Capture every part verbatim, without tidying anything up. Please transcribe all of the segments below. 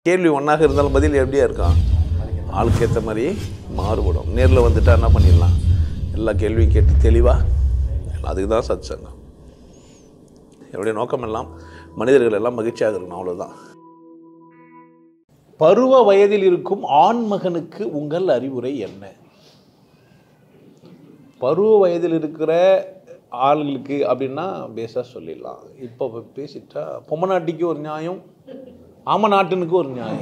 கேள்வி ஒன்றாக இருந்தாலும் பதில் எப்படியா இருக்கும், ஆளுக்கு ஏற்ற மாதிரி மாறுபடும். நேரில் வந்துட்டா என்ன பண்ணிடலாம், எல்லா கேள்வியும் கேட்டு தெளிவாக, அதுக்கு தான் சத் சங்கம். என்னுடைய நோக்கம் எல்லாம் மனிதர்கள் எல்லாம் மகிழ்ச்சியாக இருக்கணும், அவ்வளோதான். பருவ வயதில் இருக்கும் ஆண் மகனுக்கு உங்கள் அறிவுரை என்ன? பருவ வயதில் இருக்கிற ஆளுங்களுக்கு அப்படின்னா பேச சொல்லிடலாம். இப்போ பேசிட்டா பொம்மநாட்டிக்கு ஒரு நியாயம், ஆம நாட்டனுக்கு ஒரு நியாயம்.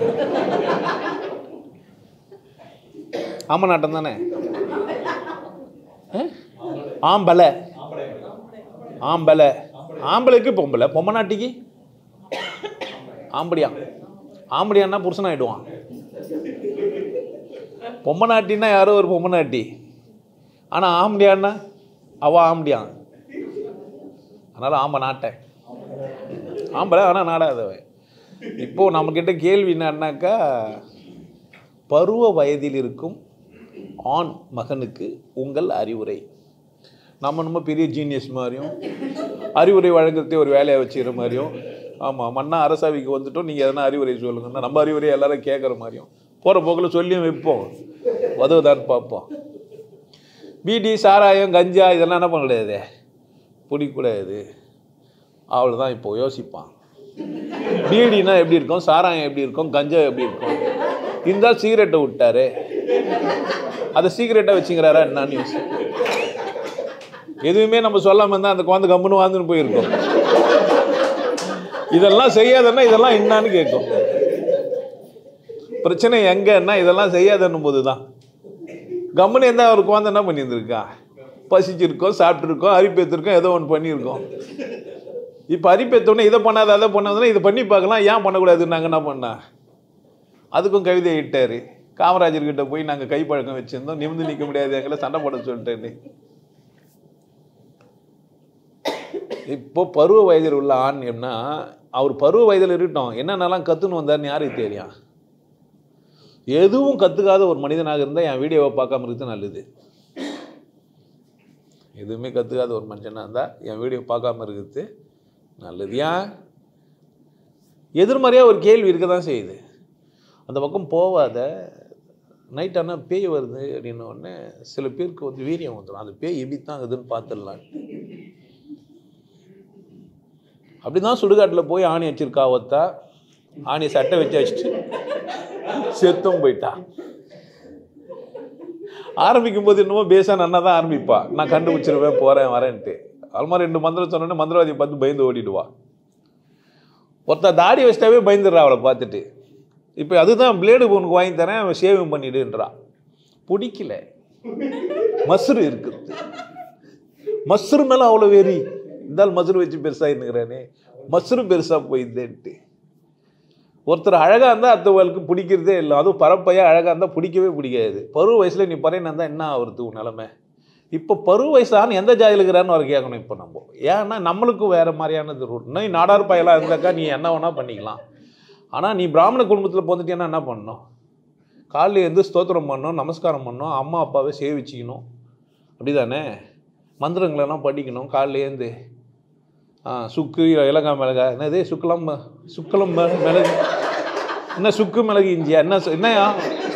ஆம நாட்டம் தானே, ஆம்பலை ஆம்பலை ஆம்பளைக்கு பொம்பளை, பொம்மநாட்டிக்கு ஆம்படியா. ஆம்படியான்னா புருஷன் ஆகிடுவான். பொம்மநாட்டின்னா யாரோ ஒரு பொம்மநாட்டி, ஆனால் ஆம்படியான்னா அவள் ஆம்படியான். அதனால் ஆம்ப நாட்டை ஆம்பளை, ஆனால் நாடாதவன். இப்போது நம்மக்கிட்ட கேள்வி என்னன்னாக்கா, பருவ வயதில் இருக்கும் ஆண் மகனுக்கு உங்கள் அறிவுரை. நம்ம நம்ம பெரிய ஜீனியஸ் மாதிரியும் அறிவுரை வழங்குறதே ஒரு வேலையை வச்சுக்கிற மாதிரியும், ஆமாம் மன்னா அரசாவிக்கு வந்துட்டோம் நீங்கள் எதனா அறிவுரை சொல்லுங்கன்னா நம்ம அறிவுரை எல்லாரும் கேட்குற மாதிரியும் போகிற போக்கில் சொல்லியும் வைப்போம், உதவுதான்னு பார்ப்போம். பீடி சாராயம் கஞ்சா இதெல்லாம் என்ன பண்ண கிடையாது, பிடிக்கூடாது. அவ்வளோதான் இப்போ யோசிப்பான். பீடினா எப்படி இருக்கும், சாராயம் எப்படி இருக்கும், கஞ்சா எப்படி இருக்கும். இருந்தால் சிகரெட்டை விட்டாரு, அதை சீக்கிரட்டாக வச்சுக்கிறாரா என்னான்னு யோசி. எதுவுமே நம்ம சொல்லாமல் இருந்தால் அந்த குழந்தை கம்முன்னு வாழ்ந்துன்னு போயிருக்கோம். இதெல்லாம் செய்யாதன்னா இதெல்லாம் என்னான்னு கேட்கும். பிரச்சனை எங்கன்னா இதெல்லாம் செய்யாதன்னும் போது தான். கம்முன்னு இருந்தால் ஒரு குழந்தை என்ன பண்ணியிருந்துருக்கா, பசிச்சிருக்கோம், சாப்பிட்ருக்கோம், அரிப்பேற்றிருக்கோம், ஏதோ ஒன்று பண்ணியிருக்கோம். இப்போ அரிப்பேற்றோன்னே இதை பண்ணாத அதை பண்ணாதுன்னா இதை பண்ணி பார்க்கலாம், ஏன் பண்ணக்கூடாதுன்னு நாங்கள் என்ன பண்ணா, அதுக்கும் கவிதை இட்டார். காமராஜர்கிட்ட போய் நாங்கள் கைப்பழக்கம் வச்சுருந்தோம், நிமிந்து நிற்க முடியாது எங்களை சண்டை போட சொல்லிட்டேன்னு. இப்போ பருவ வயதில் உள்ள ஆண் என்ன, அவர் பருவ வயதில் இருக்கட்டும், என்னென்னலாம் கற்றுன்னு வந்தார்னு யாருக்கு தெரியும். எதுவும் கற்றுக்காத ஒரு மனிதனாக இருந்தால் என் வீடியோவை பார்க்காம இருக்கிறது நல்லது. எதுவுமே கற்றுக்காத ஒரு மனுஷனாக இருந்தால் என் வீடியோ பார்க்காம இருக்கிறது நல்லது. ஏன், எதிர்மறையாக ஒரு கேள்வி இருக்க தான் செய்யுது. அந்த பக்கம் போவாத, நைட் ஆனால் பேய் வருது அப்படின்ன உடனே சில பேருக்கு வந்து வீரியம் வந்துடும், அந்த பேய் எப்படி தான் இருக்குதுன்னு பார்த்துடலாம். அப்படி தான் சுடுகாட்டில் போய் ஆணி வச்சிருக்கா ஒத்தா, ஆணியை சட்டை வச்சு வச்சுட்டு செத்தும் போயிட்டா. ஆரம்பிக்கும் போது என்னமோ பேச நன்னா தான் ஆரம்பிப்பா, நான் கண்டுபிடிச்சிருவேன் போகிறேன் வரேன்ட்டு. அதுமாதிரி ரெண்டு மந்திரம் சொன்னோன்னே மந்திரவாதியை பார்த்து பயந்து ஓடிடுவா. ஒருத்தர் தாடி வச்சிட்டாவே பயந்துடுறா அவளை பார்த்துட்டு. இப்போ அதுதான் பிளேடு உனக்கு வாங்கி தரேன், அவன் ஷேவிங் பண்ணிடுன்றா. பிடிக்கல, மசுறு இருக்குது, மசுறு மேலே அவ்வளோ வெறி. இருந்தாலும் மசுறு வச்சு பெருசாக இருந்துக்கிறானே, மசுறு பெருசாக போயிடுதேன்ட்டு. ஒருத்தர் அழகாக இருந்தால் அத்தவளுக்கு பிடிக்கிறதே இல்லை, அதுவும் பரப்பையாக அழகாக இருந்தால் பிடிக்கவே பிடிக்காது. பருவ வயசில் நீ பறையனா இருந்தால் என்ன ஆகுறது உன் நிலமை. இப்போ பருவ வயசான எந்த ஜாதியில் இருக்கிறான்னு அவர் கேட்கணும். இப்போ நம்ம ஏன்னா நம்மளுக்கும் வேறு மாதிரியானது ரூட். நீ நாடார் பயலாக இருந்தாக்கா நீ என்ன வேணால் பண்ணிக்கலாம். ஆனால் நீ பிராமண குடும்பத்தில் போந்துட்டேன்னா என்ன பண்ணணும், காலையில் இருந்து ஸ்தோத்திரம் பண்ணணும், நமஸ்காரம் பண்ணணும், அம்மா அப்பாவை சேவிச்சிக்கணும், அப்படி தானே. மந்திரங்களெல்லாம் படிக்கணும் காலையிலேருந்து. ஆ சுக்கு இலங்கா மிளகா என்னது, சுக்கலம் சுக்கலம் மிளகு என்ன, சுக்கு மிளகு இஞ்சியா என்ன என்னையா.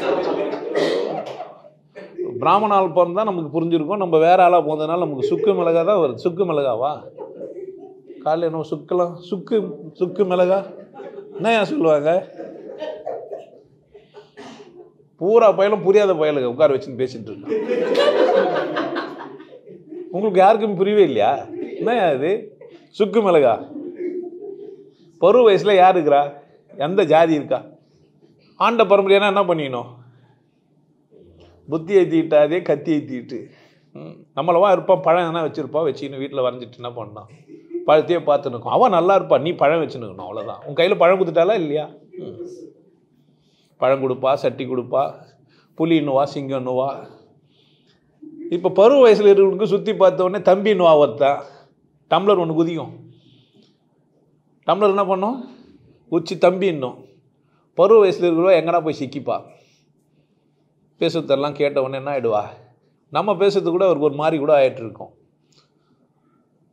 பிராமண ஆள் பிறந்தால் நமக்கு புரிஞ்சிருக்கும், நம்ம வேற ஆளாக போனதுனால நமக்கு சுக்கு மிளகா தான் வருது. சுக்கு மிளகாவா காலையில் என்ன சுக்கலாம், சுக்கு சுக்கு மிளகா என்னையா சொல்லுவாங்க. பூரா பயலும் புரியாத பயலுங்க உட்கார வச்சுன்னு பேசிட்டு இருக்கான். உங்களுக்கு யாருக்கும் புரியவே இல்லையா என்னையா இது சுக்கு மிளகா. பருவ வயசில் யார் இருக்கிறா, எந்த ஜாதி இருக்கா. ஆண்ட பரம்பரையான என்ன பண்ணிக்கணும், புத்தி ஏற்றிட்டாதே கத்தி ஏற்றிட்டு நம்மளவா இருப்பான். பழம் என்ன வச்சுருப்பா, வச்சுக்கணும் வீட்டில் வரைஞ்சிட்டு என்ன பண்ணான், பழத்தையே பார்த்துருக்கோம். அவன் நல்லா இருப்பான், நீ பழம் வச்சுருக்கணும், அவ்வளோதான். உன் கையில் பழம் கொடுத்துட்டாலா இல்லையா. பழம் கொடுப்பா, சட்டி கொடுப்பா, புலின்னுவா, சிங்கன்னுவா. இப்போ பருவ வயசில் இருக்கிறவனுக்கு சுற்றி பார்த்தோடனே தம்பின்னுவா ஒருத்தான். டம்ளர் ஒன்று குதிக்கும், டம்ளர் என்ன பண்ணோம் உச்சி தம்பி இன்னும். பருவ வயசில் இருக்கிறவா எங்கடா போய் சிக்கிப்பா. பேசுறதெல்லாம் கேட்ட உடனே என்ன ஆகிடுவா, நம்ம பேசுறது கூட அவருக்கு ஒரு மாதிரி கூட ஆகிட்டு இருக்கோம்.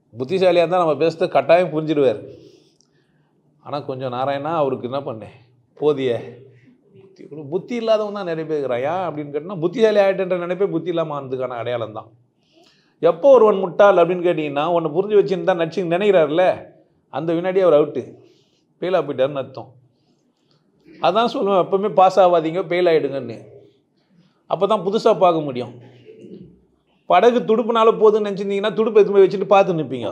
புத்திசாலியாக இருந்தால் நம்ம பேசுறது கட்டாயம் புரிஞ்சிடுவார். ஆனால் கொஞ்சம் நாராயணா அவருக்கு என்ன பண்ணேன், போதிய புத்தி. புத்தி இல்லாதவன் தான் நிறைய பேர் இருக்கிறான். ஏன் அப்படின்னு கேட்டால் புத்திசாலி ஆகிட்டுன்ற நினைப்பே புத்தி இல்லாமல் ஆனதுக்கான அடையாளம் தான். எப்போ ஒருவன் முட்டாள் அப்படின்னு கேட்டிங்கன்னா ஒன்று புரிஞ்சு வச்சுன்னு தான் நடிச்சு நினைக்கிறாருல்ல, அந்த வினாடி அவர் அவுட்டு, ஃபெயில் ஆகிட்டாருன்னு அர்த்தம். அதான் சொல்லுவேன், எப்பவுமே பாஸ் ஆகாதீங்க, ஃபெயில் ஆகிடுங்கன்னு. அப்போ தான் புதுசாக பார்க்க முடியும். படகு துடுப்புனால போதுன்னு நினச்சிருந்தீங்கன்னா துடுப்பு எதுவுமே வச்சுட்டு பார்த்து நிற்பீங்க.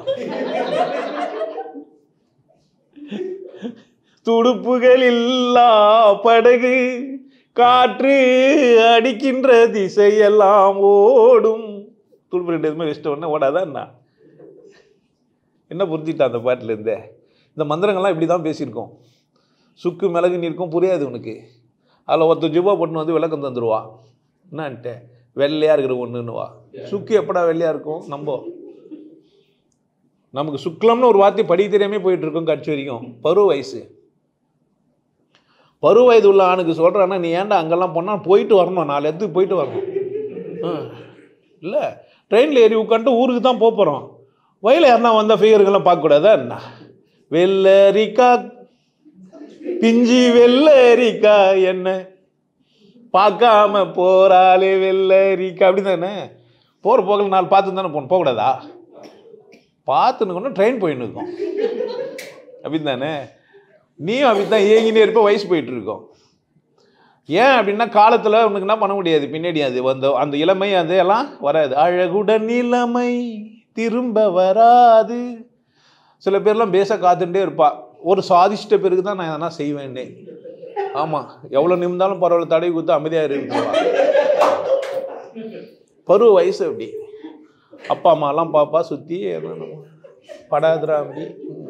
துடுப்புகள் இல்லா படகு காற்று அடிக்கின்ற திசையெல்லாம் ஓடும். துடுப்பு ரெண்டு எதுவுமே வச்சுட்ட உடனே ஓடாதான் என்ன என்ன புரிஞ்சுட்டா அந்த பாட்டிலேருந்தே? இந்த மந்திரங்கள்லாம் இப்படி தான் பேசியிருக்கோம். சுக்கு மிளகு நிற்கும் புரியாது உனக்கு. அதில் ஒருத்தர் ஜிபா போட்டுன்னு வந்து விளக்கம் தந்துடுவா. என்னான்ட்டு வெள்ளையாக இருக்கிற ஒன்றுன்னுவா. சுக்கு எப்படா வெள்ளையாக இருக்கும்? நம்ம நமக்கு சுக்லம்னு ஒரு வார்த்தை படிக்க தெரியாமே போயிட்டு இருக்கோம் கட்சி வரைக்கும். பருவ வயசு பருவ வயது உள்ள ஆணுக்கு சொல்கிறான்னா நீ ஏன்டா அங்கெல்லாம் போனால் போயிட்டு வரணும், நாலு இடத்துக்கு போயிட்டு வரணும். இல்லை ட்ரெயினில் ஏறி உட்காந்துட்டு ஊருக்கு தான் போக போகிறோம். வயலில் யாருன்னா வந்தால் ஃபிகருக்கெல்லாம் பார்க்கக்கூடாதா என்ன? வெள்ளரிக்கா பிஞ்சி வெள்ளரிக்கா என்ன பார்க்காம போகிறாளே வெள்ளரிக்கா அப்படி தானே. போகிற போகல நாலு பார்த்து தானே போகணும், போகக்கூடாதா? பார்த்துன்னு ட்ரெயின் போயின்னு இருக்கோம் அப்படி தானே. நீயும் அப்படி தான் ஏங்கினே இருப்ப, வயசு போயிட்டு இருக்கோம். ஏன் அப்படின்னா காலத்தில் உனக்கு என்ன பண்ண முடியாது, பின்னாடி அது வந்து அந்த இளமை அது எல்லாம் வராது. அழகுடன் இளமை திரும்ப வராது. சில பேர்லாம் பேச காத்துட்டே இருப்பா. ஒரு சாதிச்சிட்ட பிறகு தான் நான் எதனா செய்வேன்னே. ஆமாம், எவ்வளோ நிமிந்தாலும் பரவாயில்ல, தடவை கொடுத்து அமைதியாக இருக்குவா. பருவ வயசு அப்படி. அப்பா அம்மாலாம் பாப்பா சுற்றி படாதுரா அப்படி.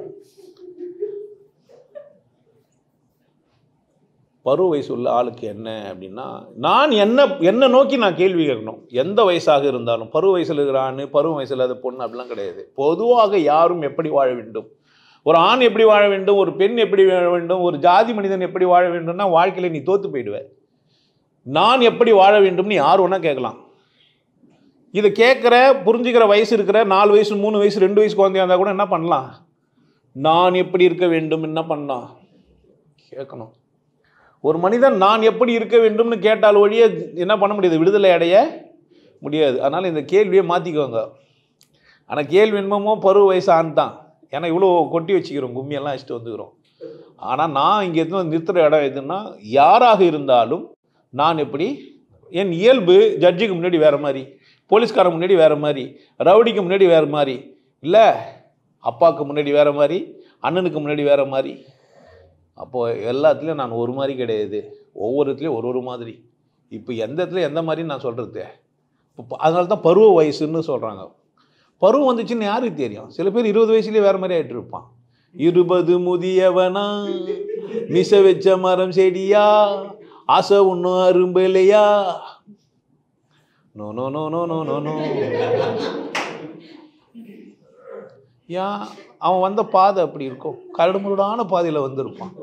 பருவ வயசு உள்ள ஆளுக்கு என்ன அப்படின்னா, நான் என்ன என்ன நோக்கி நான் கேள்வி கேட்கணும். எந்த வயசாக இருந்தாலும், பருவ வயசில் இருக்கிற ஆண், பருவ வயசில் அது பொண்ணு அப்படிலாம் கிடையாது. பொதுவாக யாரும் எப்படி வாழ வேண்டும், ஒரு ஆண் எப்படி வாழ வேண்டும், ஒரு பெண் எப்படி வாழ வேண்டும், ஒரு ஜாதி மனிதன் எப்படி வாழ வேண்டும்னா வாழ்க்கையில் நீ தோற்று போயிடுவேன். நான் எப்படி வாழ வேண்டும்னு யார் வேணா கேட்கலாம். இதை கேட்குற புரிஞ்சுக்கிற வயசு இருக்கிற நாலு வயசு மூணு வயசு ரெண்டு வயசு குழந்தையா இருந்தால் கூட என்ன பண்ணலாம், நான் எப்படி இருக்க வேண்டும் என்ன பண்ணலாம் கேட்கணும். ஒரு மனிதன் நான் எப்படி இருக்க வேண்டும்னு கேட்டால் ஒழிய என்ன பண்ண முடியாது, விடுதலை அடைய முடியாது. அதனால் இந்த கேள்வியை மாற்றிக்குவாங்க. ஆனால் கேள்வி என்னமோ பருவ வயசு ஆண் தான். ஏன்னா இவ்வளோ கொட்டி வச்சுக்கிறோம், கும்மியெல்லாம் வச்சுட்டு வந்துக்கிறோம். ஆனால் நான் இங்கே எதுவும் நிறுத்துகிற இடம் எதுன்னா, யாராக இருந்தாலும் நான் எப்படி, என் இயல்பு ஜட்ஜுக்கு முன்னாடி வேறு மாதிரி, போலீஸ்காரன் முன்னாடி வேறு மாதிரி, ரவுடிக்கு முன்னாடி வேறு மாதிரி, இல்லை அப்பாவுக்கு முன்னாடி வேறு மாதிரி, அண்ணனுக்கு முன்னாடி வேறு மாதிரி. அப்போது எல்லாத்துலேயும் நான் ஒரு மாதிரி கிடையாது, ஒவ்வொரு இடத்துலையும் ஒரு ஒரு மாதிரி. இப்போ எந்த இடத்துல எந்த மாதிரி நான் சொல்கிறது. இப்போ அதனால தான் பருவ வயசுன்னு சொல்கிறாங்க. பருவம் வந்துச்சுன்னு யாருக்கு தெரியும்? சில பேர் இருபது வயசுலேயே வேறு மாதிரி ஆகிட்டு இருப்பான். இருபது முதியவனா மிச வச்ச மரம் செடியா ஆசை ஒன்றும் அரும்பு இல்லையா. No no no no no no no. ஏன் அவன் வந்த பாதை அப்படி இருக்கும், கரடுமுரடான பாதையில் வந்திருப்பான்.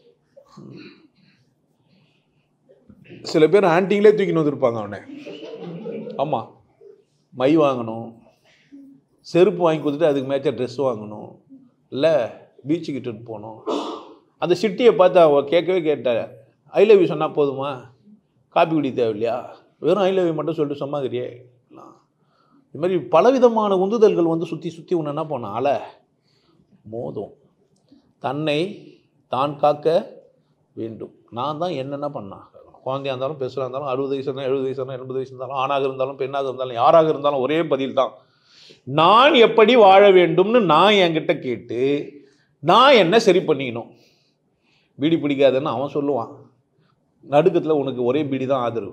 சில பேர் ஆன்டிங்களே தூக்கின்னு வந்திருப்பாங்க அவனை. ஆமாம், மை வாங்கணும், செருப்பு வாங்கி கொடுத்துட்டு அதுக்கு மேட்சாக ட்ரெஸ் வாங்கணும், இல்லை பீச்சுக்கிட்டு போகணும். அந்த சிட்டியை பார்த்து அவள் கேட்கவே கேட்டாள், ஐ லவ் யூ சொன்னால் போதுமா, காப்பி குடி தேவையில்லையா, வெறும் ஐ லவ் யூ மட்டும் சொல்லிட்டு சொன்னாங்கிறியே. இது மாதிரி பலவிதமான உந்துதல்கள் வந்து சுற்றி சுற்றி ஒன்று என்ன போனால மோதும். தன்னை தான் காக்க வேண்டும். நான் தான் என்னென்ன பண்ணா, குழந்தையாக இருந்தாலும் பெருசாக இருந்தாலும், அறுபது வயசு இருந்தாலும் எழுபது வயசு இருந்தாலும் எண்பது வயசு இருந்தாலும், ஆணாக இருந்தாலும் பெண்ணாக இருந்தாலும் யாராக இருந்தாலும் ஒரே பதில் தான். நான் எப்படி வாழ வேண்டும்னு நான் என்கிட்ட கேட்டு நான் என்ன சரி பண்ணிக்கணும். பீடி பிடிக்காதுன்னு அவன் சொல்லுவான், நடுக்கத்தில் உனக்கு ஒரே பீடி தான் ஆதரவு.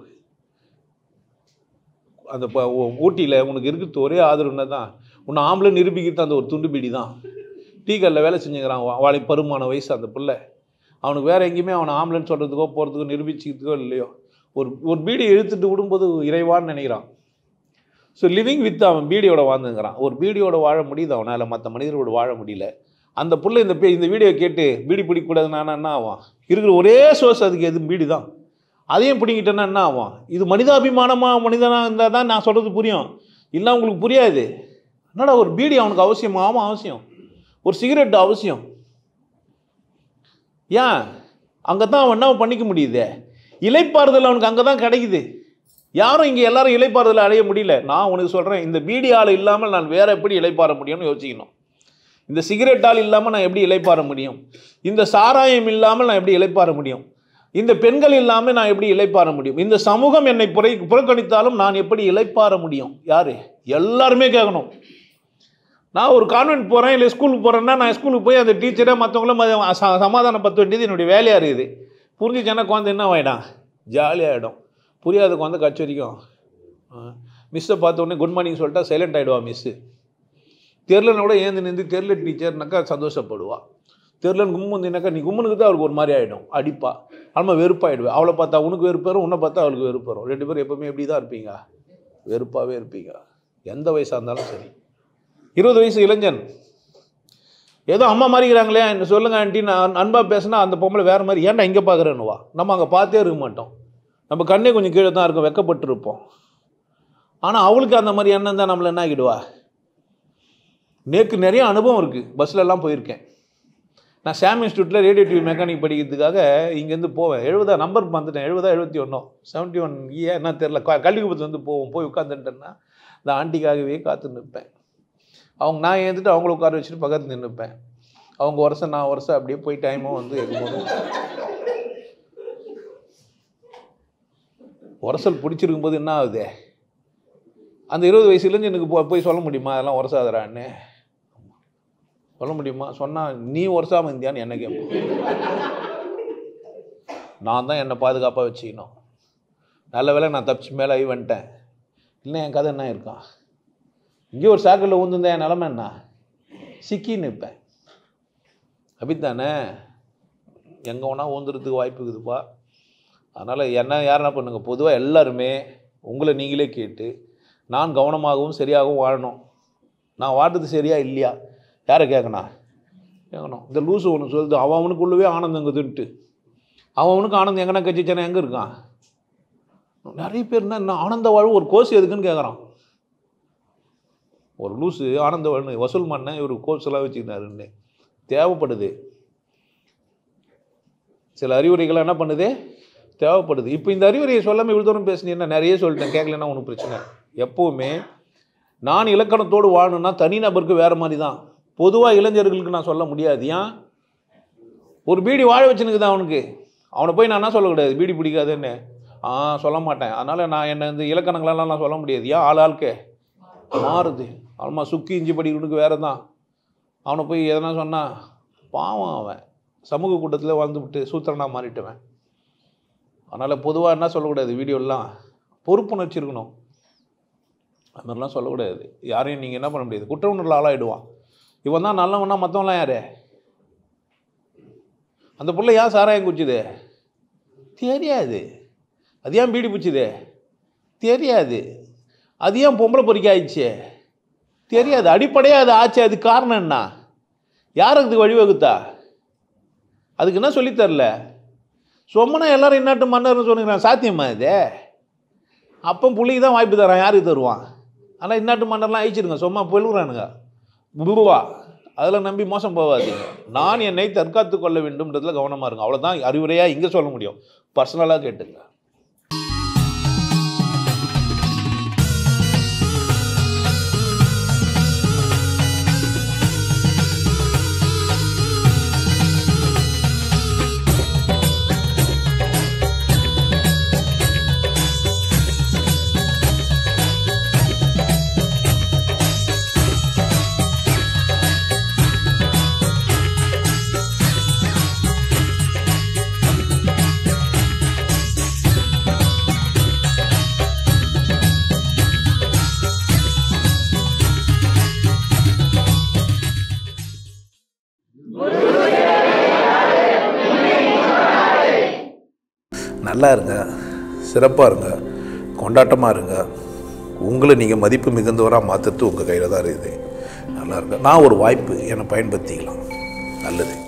அந்த ஊட்டியில் உனக்கு இருக்கிறது ஒரே ஆதரவுன்னா தான் உன்னை ஆம்பளை நிரூபிக்கிறது அந்த ஒரு துண்டு பீடி தான். டீ கல்லில் வேலை செஞ்சுக்கிறான் வாழை பருமான வயசு அந்த பிள்ளை. அவனுக்கு வேறு எங்கேயுமே அவனை ஆம்பளைன்னு சொல்கிறதுக்கோ போகிறதுக்கோ நிரூபிச்சுக்கிறதுக்கோ இல்லையோ, ஒரு ஒரு பீடி இழுத்துட்டு விடும்போது இறைவான்னு நினைக்கிறான். ஸோ லிவிங் வித் அவன் பீடியோட வாழ்ந்துங்கிறான். ஒரு பீடியோட வாழ முடியுது அவனால், மற்ற மனிதர்களோட வாழ முடியல. அந்த பிள்ளை இந்த இந்த வீடியோ கேட்டு பீடி பிடிக்கக்கூடாதுன்னா என்ன ஆவான்? இருக்கிற ஒரே சோர்ஸ் அதுக்கு எது பீடி தான். அதையும் பிடிங்கிட்டேன்னா என்ன ஆகும்? இது மனிதாபிமானமாக மனிதனாக இருந்தால் தான் நான் சொல்கிறது புரியும், இல்லை உங்களுக்கு புரியாது. என்னடா ஒரு பீடி அவனுக்கு அவசியம்? ஆமாம் அவசியம். ஒரு சிகரெட் அவசியம். ஏன்? அங்கே தான் அவன் என்ன பண்ணிக்க முடியுது, இலைப்பாறுதல் அவனுக்கு அங்கே தான் கிடைக்குது. யாரும் இங்கே எல்லாரும் இலைப்பாறுதல் அடைய முடியல. நான் உனக்கு சொல்கிறேன், இந்த பீடி ஆள் இல்லாமல் நான் வேறு எப்படி இலைப்பாற முடியும்னு யோசிக்கணும். இந்த சிகரெட் ஆள் இல்லாமல் நான் எப்படி இலைப்பாற முடியும், இந்த சாராயம் இல்லாமல் நான் எப்படி இலைப்பாற முடியும், இந்த பெண்கள் இல்லாமல் நான் எப்படி இலைப்பாற முடியும், இந்த சமூகம் என்னை புரை புறக்கணித்தாலும் நான் எப்படி இலைப்பாற முடியும்? யார்? எல்லாருமே கேட்கணும். நான் ஒரு கான்வென்ட் போகிறேன் இல்லை ஸ்கூலுக்கு போகிறேன்னா நான் ஸ்கூலுக்கு போய் அந்த டீச்சரை மற்றவங்களும் சமாதானப்படுத்த வேண்டியது என்னுடைய வேலையாக இருக்குது. புரிஞ்சிச்சேன்னா குழந்தை என்ன ஆகிடும், ஜாலியாகிடும். புரியாத குழந்தை கட்சி வரைக்கும் மிஸ்ஸை பார்த்த உடனே குட் மார்னிங் சொல்லிட்டா சைலண்ட் ஆகிடுவா மிஸ்ஸு. தெரிலன்னு கூட ஏந்து நின்று தெரில டீச்சர்னாக்கா சந்தோஷப்படுவா. தெரிலன்னு கும்முந்தினாக்கா நீ கும்முனுக்கு தான் அவளுக்கு ஒரு மாதிரி ஆகிடும், அடிப்பா. அல்மா வெறுப்பாகிடுவேன். அவளை பார்த்தா உனக்கு வெறுப்பு வரும், உன்னை பார்த்தா அவளுக்கு வெறுப்பு வரும். ரெண்டு பேரும் எப்போவுமே எப்படி தான் இருப்பீங்க, வெறுப்பாகவே இருப்பீங்க, எந்த வயசாக இருந்தாலும் சரி. இருபது வயசு இளைஞன் ஏதோ அம்மா மாறிக்கிறாங்களே என்ன சொல்லுங்க ஆண்டி, நான் அன்பாக பேசினா அந்த பொம்பளை வேறு மாதிரி, ஏன்டா இங்கே பார்க்குறேன்னுவா. நம்ம அங்கே பார்த்தே இருக்க மாட்டோம், நம்ம கண்ணே கொஞ்சம் கீழே தான் இருக்கும், வெக்கப்பட்டுருப்போம். ஆனால் அவளுக்கு அந்த மாதிரி எண்ணம் தான் நம்மளை என்ன ஆகிடுவா. நேருக்கு நிறைய அனுபவம் இருக்குது. பஸ்லெல்லாம் போயிருக்கேன் நான். சாம் இன்ஸ்டியூட்டில் ரேடியோ டிவி மெக்கானிக் படிக்கிறதுக்காக இங்கேருந்து போவேன். எழுபதா நம்பர் வந்துட்டேன், எழுபதா எழுபத்தி ஒன்றோ செவன்ட்டி ஒன் ஏன் என்ன தெரில, கல்விக்குப்பத்து வந்து போவோம். போய் உட்காந்துட்டேன்னா இந்த ஆண்டிக்காகவே காத்து நிற்பேன். அவங்க நான் ஏந்துட்டு அவங்கள உட்கார வச்சுட்டு பக்கத்தில் நின்றுப்பேன். அவங்க வருஷம் நான் வருஷம் அப்படியே போய் டைமும் வந்து இருக்கும்போது உரசல் பிடிச்சிருக்கும்போது என்ன ஆகுது, அந்த இருபது வயசுலேருந்து எனக்கு போ போய் சொல்ல முடியுமா அதெல்லாம் உரசாதரான்னு சொல்ல முடியுமா? சொன்னால் நீ உரசாமல் இருந்தியான்னு என்ன கேட்போம். நான் தான் என்னை பாதுகாப்பாக வச்சுக்கணும். நல்ல வேலை நான் தப்பிச்சு மேலே ஆகி வந்துட்டேன். இல்லை என் கதை என்ன இருக்கான், இங்கே ஒரு சாக்கில் ஊந்துருந்தேன், என் நிலமை என்ன, சிக்கின்னு இருப்பேன். அப்படித்தானே, எங்கே வேணால் ஊந்துறதுக்கு வாய்ப்பு இருக்குதுப்பா. அதனால் என்ன யார் என்ன பண்ணுங்க, பொதுவாக எல்லாருமே உங்களை நீங்களே கேட்டு நான் கவனமாகவும் சரியாகவும் வாழணும். நான் வாழ்றது சரியா இல்லையா யாரை கேட்கணும் கேட்கணும். இந்த லூசு ஒன்று சொல்லுது, அவன் அவனுக்குள்ளவே ஆனந்தங்குதுன்ட்டு. அவன் அவனுக்கு ஆனந்தம் எங்கன்னா கட்சிச்சானே எங்கே இருக்கான்? நிறைய பேர் என்ன ஆனந்த வாழ்வு ஒரு கோர்ஸ் எதுக்குன்னு கேட்குறான். ஒரு லூஸு ஆனந்த வாழ்வு வசூல் பண்ண ஒரு கோர்ஸ் எல்லாம் வச்சுக்கினாருன்னு தேவைப்படுது. சில அறிவுரைகள் என்ன பண்ணுது, தேவைப்படுது. இப்போ இந்த அறிவுரையை சொல்லாமல் இவ்வளோ தூரம் பேசுனீங்கன்னா நிறைய சொல்லிட்டேன், கேட்கலன்னா ஒன்றும் பிரச்சனை. எப்போவுமே நான் இலக்கணத்தோடு வாழணுன்னா தனிநபருக்கு வேறு மாதிரி தான். பொதுவாக இளைஞர்களுக்கு நான் சொல்ல முடியாது. ஏன், ஒரு பீடி வாழ வச்சுனுக்குதான் அவனுக்கு, அவனை போய் நான் என்ன சொல்லக்கூடாது பீடி பிடிக்காதுன்னு ஆ சொல்ல மாட்டேன். அதனால் நான் என்ன இந்த இலக்கணங்களெல்லாம் நான் சொல்ல முடியாது. ஏன் ஆள் ஆளுக்கே மாறுது. அவமா சுக்கி இஞ்சி படிக்கிறதுக்கு வேறு தான். அவனை போய் எதனா சொன்னால் பாவம், அவன் சமூக கூட்டத்தில் வாழ்ந்துவிட்டு சூத்திரனாக மாறிட்டுவேன். அதனால் பொதுவாக என்ன சொல்லக்கூடாது, வீடியோலாம் பொறுப்புணர்ச்சி இருக்கணும். அது மாதிரிலாம் சொல்லக்கூடாது. யாரையும் நீங்கள் என்ன பண்ண முடியாது, குற்ற உணர்வில் ஆளாயிடுவான். இவன் தான் நல்லவனா, மற்றவங்களாம் யார்? அந்த பிள்ளை ஏன் சாராயம் குச்சிது தெரியாது. அது ஏன் பீடி பிடிச்சிது தெரியாது. அது ஏன் பொம்பளை பொறிக்க ஆயிடுச்சு தெரியாது. அடிப்படையாக அது ஆச்சு. அது காரணம் என்ன? யார் அதுக்கு வழிவகுத்தா? அதுக்கு என்ன சொல்லித்தரல. சொம்மனா எல்லாரும் இன்னாட்டு மன்னர்னு சொன்னிக்கிறான். சாத்தியமா இது? அப்போ புள்ளிக்கு தான் வாய்ப்பு தரான், யாருக்கு தருவான்? ஆனால் இன்னாட்டு மன்னர்லாம் அழிச்சிருங்க, சும்மா பொழுகிறானுங்க குருவா. அதில் நம்பி மோசம் போகாதீங்க. நான் என்னை தற்காத்து கொள்ள வேண்டும்ன்றதுல கவனமாக இருங்க. அவ்வளோதான் அறிவுரையாக இங்கே சொல்ல முடியும். பர்சனலாக கேட்டுங்க. நல்லா இருங்க, சிறப்பாக இருங்க, கொண்டாட்டமாக இருங்க. உங்களை நீங்கள் மதிப்பு மிகுந்தவராக மாற்றுறது உங்கள் கையில் தான் இருக்குது. நல்லா இருங்க. நான் ஒரு வாய்ப்பு என்னை பயன்படுத்திக்கலாம். நல்லது.